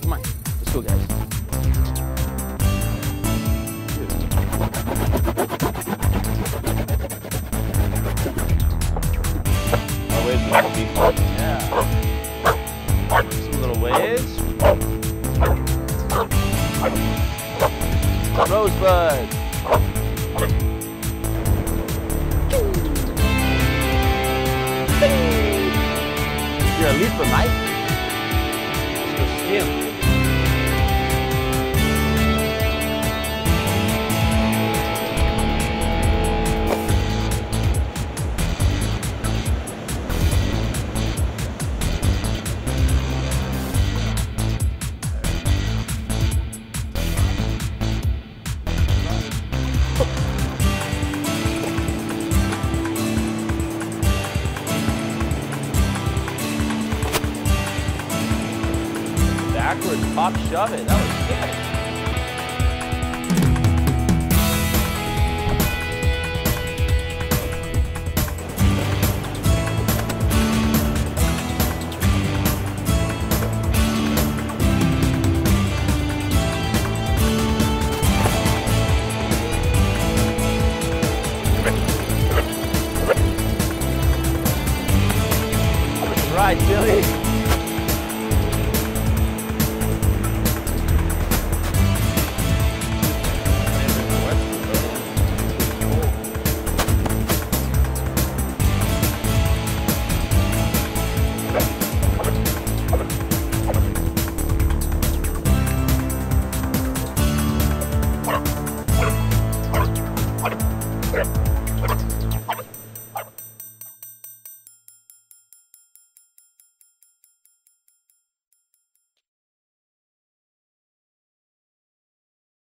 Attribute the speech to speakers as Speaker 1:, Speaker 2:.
Speaker 1: Come on. Let's go, guys. Our waves are gonna be fun. Yeah. Some little waves. Rosebud. You're a leaper, Mike. Let's go skim. Backwards, pop, shove it. That was good. Right, Billy.